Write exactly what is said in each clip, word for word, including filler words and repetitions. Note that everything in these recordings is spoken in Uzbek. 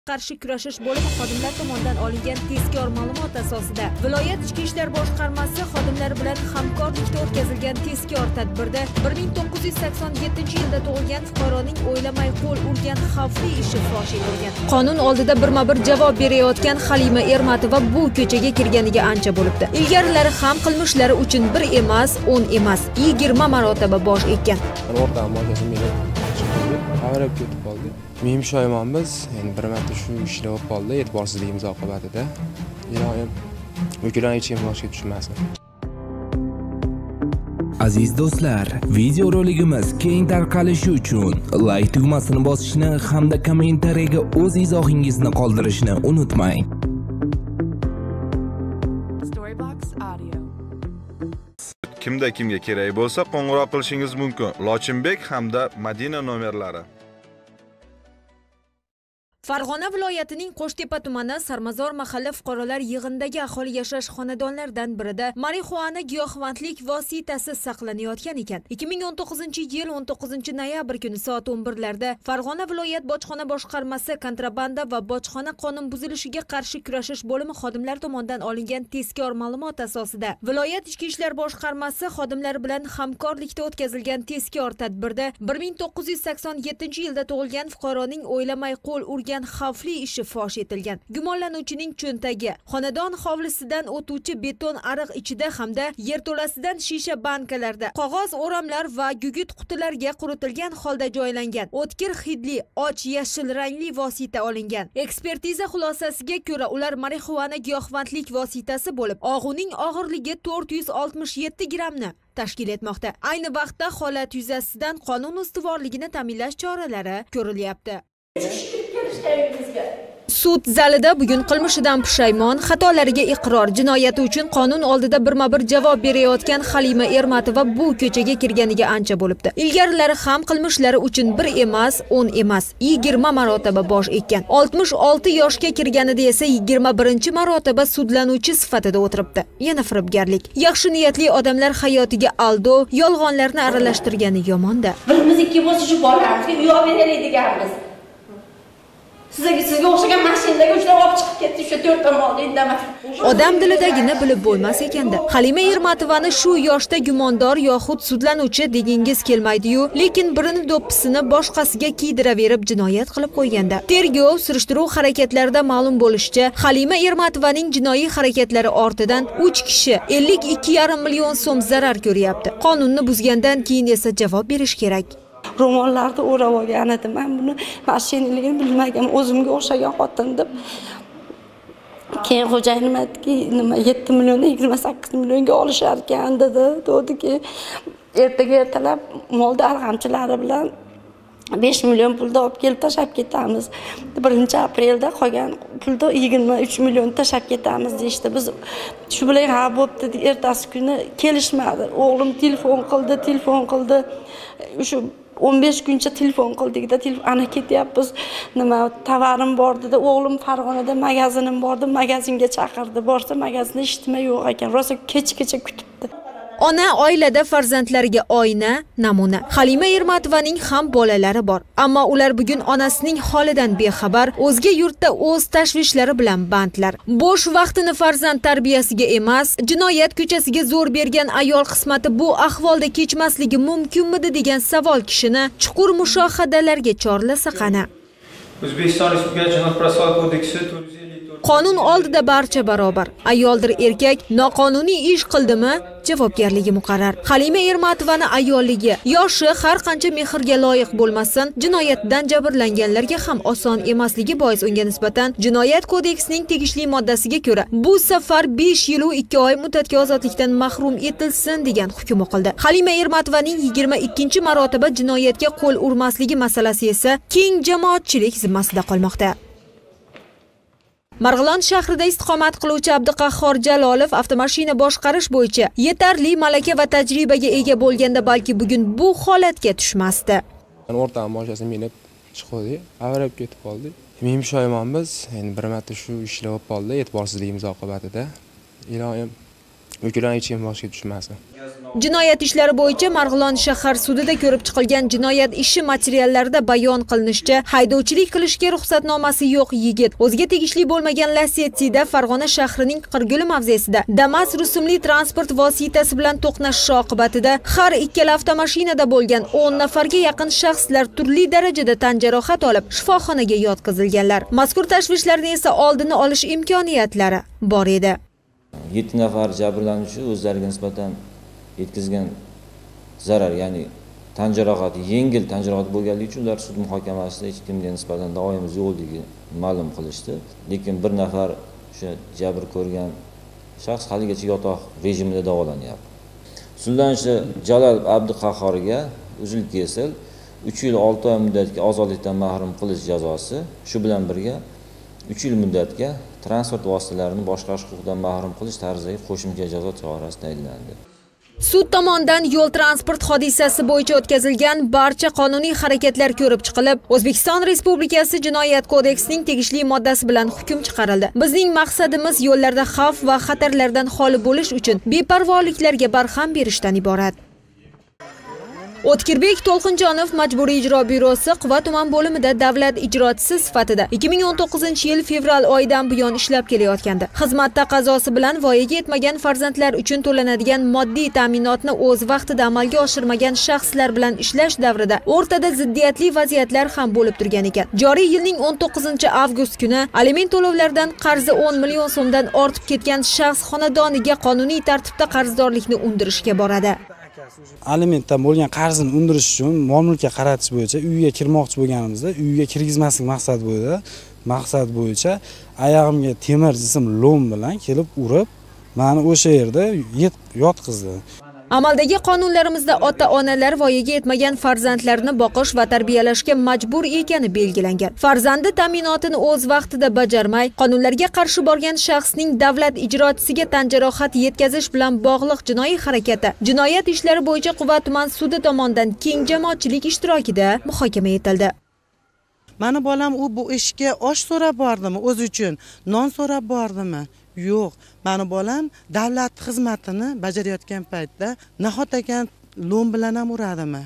qarshi kurashish bo'limi xodimlar tomonidan olingan tezkor ma'lumot asosida viloyat ichki ishlar boshqarmasi xodimlari bilan hamkorlikda o'tkazilgan tezkor tadbirda bir ming to'qqiz yuz sakson yettinchi yilda tug'ilgan fuqaroning o'ylamay qo'l urgan xavfli ishi fosh etilgan. Qonun oldida birma-bir javob berayotgan Halima Ermatova bu ko'chaga kirganiga ancha bo'libdi. Ilgarilari ham qilmishlari uchun bir emas, o'n emas, yigirma marotaba bosh ekkan. Qavrab ketib qoldi. Men pushaymon,biz endi bir marta shu ishni olib qoldi, e'tiborsizligimiz oqibatida. Iloyim, bularni hech kim boshga tushmasin. Aziz do'stlar, video roligimiz keng tarqalishi uchun like tugmasini bosishni hamda kommentariyaga o'z izohingizni qoldirishni unutmang. Kimda kimga kerak bo'lsa qo'ng'iroq qilishingiz mumkin. Lochinbek hamda Madina nomerlari. Farg'ona viloyatining Qo'shtepa tumani Sarmazor mahalla fuqarolar yig'indagi aholi yashash xonadonlaridan birida marixuana giyohvandlik vositasi saqlanayotgan ekan. ikki ming o'n to'qqizinchi yil o'n to'qqizinchi noyabr kuni soat o'n birlarda Farg'ona viloyat bojxona boshqarmasi kontrabanda va bojxona qonun buzilishiga qarshi kurashish bo'limi xodimlari tomonidan olingan tezkor ma'lumot asosida viloyat ichki ishlar boshqarmasi xodimlari bilan hamkorlikda o'tkazilgan tezkor tadbirda bir ming to'qqiz yuz sakson yettinchi yilda tug'ilgan fuqaroning o'ylamay qo'l urgan xavfli ishi fosh etilgan. Gumonlanuvchining cho'ntagi, xonadon hovlisidan o'tuvchi beton ariq ichida hamda yerto'lasidan shisha bankalarda qog'oz o'ramlar va gugurt qutilarga quritilgan holda joylangan o'tkir hidli och yashil rangli vosita olingan. Ekspertiza xulosasiga ko'ra ular marixuana giyohvandlik vositasi bo'lib, og'uning og'irligi to'rt yuz oltmish yetti grammni tashkil etmoqda. Ayni vaqtda holat yuzasidan qonun ustuvorligini ta'minlash choralari ko'rilyapti. Sud zalida bugun qilmishidan pushaymon, xatolariga iqror, jinoyati uchun qonun oldida birma-bir javob berayotgan Halima Ermatova bu ko'chaga kirganiga ancha bo'libdi. Ilgarilari ham qilmishlari uchun bir emas, o'n emas, yigirma marotaba bosh ekkan. oltmish olti yoshga kirganida esa yigirma birinchi marotaba sudlanuvchi sifatida o'tiribdi. Yana firibgarlik. Yaxshi niyatli odamlar hayotiga aldov, yolg'onlarni aralashtirgani yomon-da. Biz ikki bo'lsa shu bolalarga uy olib beraylik deganmiz. Sizga sizga o'xshagan mashinaga uchlar olib chiqib ketdi, o'sha to'rt tomonda indamadi. Odam dilidagini bilib bo'lmas ekanda. Halima Ermatovani shu yoshda gumondor yoxud sudlanuvchi degingiz kelmaydi-yu, lekin birini do'ppisini boshqasiga kiydiraverib jinoyat qilib qo'yganda. Tergov, surishtiruv harakatlarida ma'lum bo'lishicha, Halima Ermatovaning jinoiy harakatlari ortidan uch kishi ellik ikki yarim million so'm zarar ko'ryapti. Qonunni buzgandan keyin esa javob berish kerak. Ro'mollarni o'rab olgan edim. Men buni mashinaligini bilmagan, o'zimga o'xshagan xotin deb. Keyin xo'jayinim aytdiki, nima yetti million yigirma sakkiz millionga olishar ekan dedi. Dediki, ertaga ertalab molda arg'amchilari bilan besh million pulda olib kelib tashab ketamiz. birinchi aprelda qolgan pulda yigirma uch million tashab ketamiz deydi. Biz shu bilan ha bo'pti, ertasi kuni kelishmadi. O'g'lim telefon qildi, telefon qildi. Shu o'n besh kuncha telefon qildik-da, ana ketyapmiz. Nima tovarim bor dedi. O'g'lim Farg'onada magazinim bor deb magazinga chaqirdi. Borsa magazinda eshitma yo'q ekan. Rosa kech-kecha kutibdi. Ona oilada farzandlariga oyna, namuna. Halima Ermatovaning ham bolalari bor, ammo ular bugun onasining holidan bexabar, o'zga yurtda o'z tashvishlari bilan bandlar. Bo'sh vaqtini farzand tarbiyasiga emas, jinoyat ko'chasiga zo'r bergan ayol qismati bu ahvolda kechmasligi mumkinmidi degan savol kishini chuqur mushohadalarga chorlasa qani. O'zbekiston Respublikasi Jinoyat protsessual kodeksi Qonun oldida barcha barobar. Ayoldir erkak noqonuniy ish qildimi, javobgarligi muqarrar. Halima Ermatovani ayolligi, yoshi har qancha mehrga loyiq bo'lmasin, jinoyatdan jabrlanganlarga ham oson emasligi bois unga nisbatan Jinoyat kodeksining tegishli moddasiga ko'ra bu safar besh yil va ikki oy muddatga ozodlikdan mahrum etilsin degan hukm o'qildi. Halima Ermatovaning yigirma ikkinchi marotaba jinoyatga qo'l urmasligi masalasi esa keng jamoatchilik zimmasida qolmoqda. Marg'ilon shahrida istiqomat qiluvchi Abduqahhor Jalolov avtomashina boshqarish bo'yicha yetarli malaka va tajribaga ega bo'lganda balki bugun bu holatga tushmasdi. O'rtam boshasi minib chiqdi, avrab ketib qoldi. Men pushaymon,biz endi bir marta shu ishni olib qoldi, e'tiborsizligimiz oqibatida. Iloyim, O'kilan hech kim boshqa tushmasin. Jinoyat ishlari bo'yicha Marg'ilon shahar sudida ko'rib chiqilgan jinoyat ishi materiallarida bayon qilinishicha, haydovchilik qilishga ruxsatnomasi yo'q yigit o'ziga tegishli bo'lmagan Lacetti'da Farg'ona shahrining Qirguli mavzesida Damas rusumli transport vositasi bilan to'qnashishi oqibatida har ikkala avtomashinada bo'lgan o'n nafarga yaqin shaxslar turli darajada tan jarohat olib, shifoxonaga yotqizilganlar. Mazkur tashvishlarning esa oldini olish imkoniyatlari bor edi. yetti nafar jabrlanuvchi o'zlariga nisbatan yetkazgan zarar, ya'ni tan jarohati yengil tan jarohati bo'lganligi uchun ular sud muhokamasida hech kimga nisbatan da'voyimiz yo'qligi ma'lum qilishdi. Lekin bir nafar o'sha jabr ko'rgan shaxs haligacha yotoq rejimida davolanyapti. Sudlanuvchi Jalal Abduqahhorga uzil kesil uch yil olti oy muddatga ozodlikdan mahrum qilish jazosi, shu bilan birga uch yil muddatga transport vositalarini boshqarish huquqidan mahrum qilish tarzidagi qo'shimcha jazo chorasi tayinlandi. Sud tomonidan yo'l transport hodisasi bo'yicha o'tkazilgan barcha qonuniy harakatlar ko'rib chiqilib, O'zbekiston Respublikasi Jinoyat kodeksining tegishli moddasi bilan hukm chiqarildi. Bizning maqsadimiz yo'llarda xavf va xatarlardan xoli bo'lish uchun beparvoliklarga barham berishdan iborat. O'tkirbek To'lqinjonov Majburiy ijro byurosi Quva tuman bo'limida davlat ijrochisi sifatida ikki ming o'n to'qqizinchi yil fevral oyidan buyon ishlab kelayotgandi. Xizmatda qazosi bilan voyaga yetmagan farzandlar uchun to'lanadigan moddiy ta'minotni o'z vaqtida amalga oshirmagan shaxslar bilan ishlash davrida o'rtada ziddiyatli vaziyatlar ham bo'lib turgan ekan. Joriy yilning o'n to'qqizinchi avgust kuni aliment to'lovlaridan qarzi o'n million so'mdan ortib ketgan shaxs xonadoniga qonuniy tartibda qarzdorlikni undirishga boradi. Alimentdan bo'lgan qarzini undirish uchun mol-mulkka qaratish bo'yicha uyiga kirmoqchi bo'lganimizda, uyiga kirgizmaslik maqsad bo'yicha, maqsad bo'yicha oyog'imga temir jism lo'm bilan kelib urib, meni o'sha yerda yotqizdi. Amaldagi qonunlarimizda ota-onalar voyaga yetmagan farzandlarini boqish va tarbiyalashga majbur ekani belgilangan. Farzandi ta'minotini o'z vaqtida bajarmay, qonunlarga qarshi borgan shaxsning davlat ijrochisiga tan jarohat yetkazish bilan bog'liq jinoiy harakati jinoyat ishlari bo'yicha Quva tuman sudi tomonidan keng jamoatchilik ishtirokida muhokama etildi. Mani bolam u bu ishga osh so'rab bordimi, o'zi uchun non so'rab bordimi? Yo'q, mani bolam davlat xizmatini bajarayotgan paytda nahot ekan lo'm bilan ham uradimi?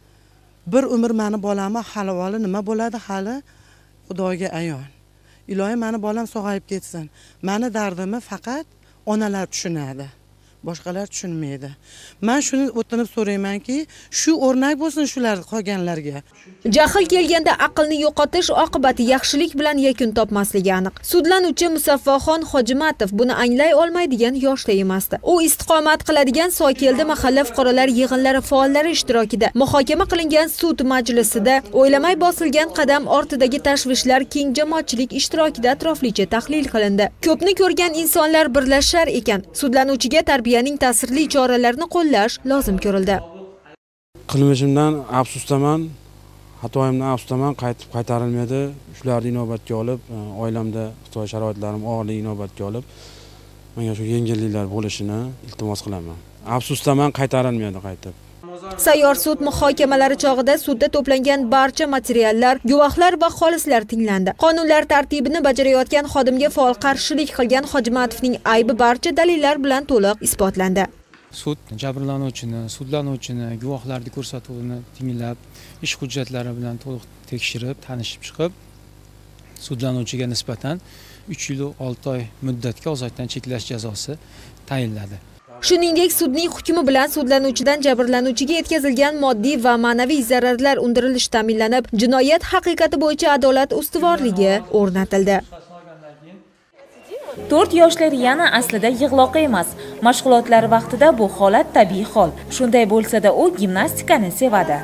Bir umr mani bolamni halovali nima bo'ladi hali Xudoga ayon. Ilohim mani bolam sog'ayib ketsin. Mani dardimni faqat onalar tushunadi. Boshqalar tushunmaydi. Men shuni o'tinib so'raymanki, shu o'rnak bo'lsin shular qolganlarga. Jahl kelganda aqlni yo'qotish oqibati yaxshilik bilan yakun topmasligi aniq. Sudlanuvchi Musaffoxon Hojimatov buni anglay olmaydigan yoshda emasdi. U istiqomat qiladigan Sokeldi mahalla fuqarolar yig'inlari faollari ishtirokida muhokama qilingan sud majlisida o'ylamay bosilgan qadam ortidagi tashvishlar keng jamoatchilik ishtirokida atroflicha tahlil qilindi. Ko'pni ko'rgan insonlar birlashar ekan. Sudlanuvchiga tarbiyaning ta'sirli choralarini qo'llash lozim ko'rildi. Qilmishimdan afsusdaman, xatoyimdan afsusdaman, qaytib qaytarilmaydi. Shularni inobatga olib, oilamda xitoy sharoitlarim og'irligi inobatga olib, menga shu yengilliklar bo'lishini iltimos qilaman. Afsusdaman, qaytarilmaydi qaytib. Sayyor sud muhokamalari chog'ida sudda to'plangan barcha materiallar, guvohlar va xolislar tinglandi. Qonunlar tartibini bajarayotgan xodimga faol qarshilik qilgan Hojimatovning aybi barcha dalillar bilan to'liq isbotlandi. Sud jabrlanuvchini, sudlanuvchini, guvohlarning ko'rsatuvini tinglab, ish hujjatlari bilan to'liq tekshirib, tanishib chiqib, sudlanuvchiga nisbatan uch yil olti oy muddatga ozodlikdan cheklash jazosi tayinladi. Shuningdek, sudning hukmi bilan sudlanuvchidan jabrlanuvchiga yetkazilgan moddiy va ma'naviy zararlar undirilishi ta'minlanib, jinoyat haqiqati bo'yicha adolat ustuvorligi o'rnatildi. to'rt yoshlar yana aslida yig'loqi emas. Mashg'ulotlar vaqtida bu holat tabiiy hol. Shunday bo'lsa-da u gimnastikani sevadi.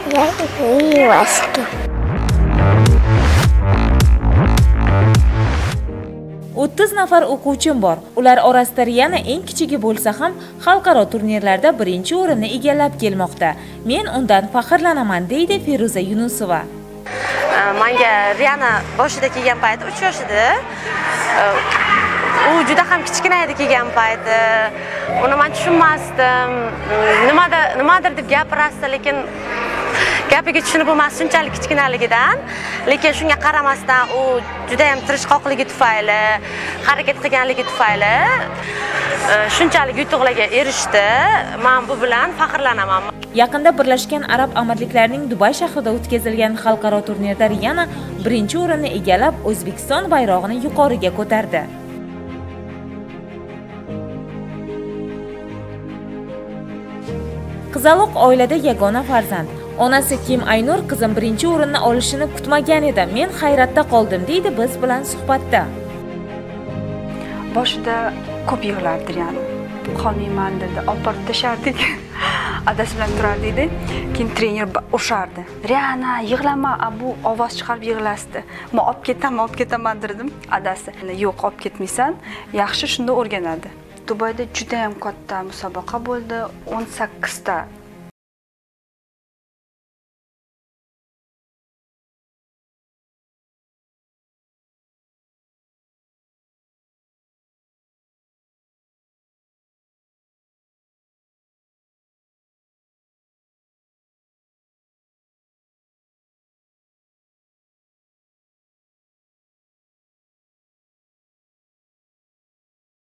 o'ttiz nafar o'quvchim bor. Ular orasida yana eng kichigi bo'lsa ham xalqaro turnirlarda birinchi o'rinni egallab kelmoqda. Men undan faxrlanaman, deydi Feruza Yunusova. Menga Riana boshida kelgan payti uch yosh edi. U juda ham kichkina edi kelgan payti. Uni men tushunmasdim. Nimada nimadir deb gapirasdi, lekin gapiga tushunib bo'lmas shunchalik kichkinaligidan, lekin shunga qaramasdan u juda ham tirishqoqligi tufayli, harakat qilganligi tufayli shunchalik yutuqlarga erishdi. Men bu bilan faxrlanaman. Yaqinda Birlashgan Arab Amirliklarining Dubay shahrida o'tkazilgan xalqaro turnirda Riana birinchi o'rinni egallab, O'zbekiston bayrog'ini yuqoriga ko'tardi. Qizaloq oilada yagona farzand. Onasi Kim Aynur qizim birinchi o'rinni olishini kutmagan edi. Men hayratda qoldim, deydi biz bilan suhbatda. Boshida ko'p yig'lardi Riana. Qolmayman dedi, olib borib tashardik. Adasi bilan turardi edi. Keyin trener o'shardi. Riana, yig'lama, bu ovoz chiqarib yig'lasdi. Men olib ketaman, olib ketaman dedim. Adasi, yo'q, olib ketmaysan. Yaxshi, shunda o'rganadi. Dubayda juda ham katta musobaqa bo'ldi. o'n sakkizta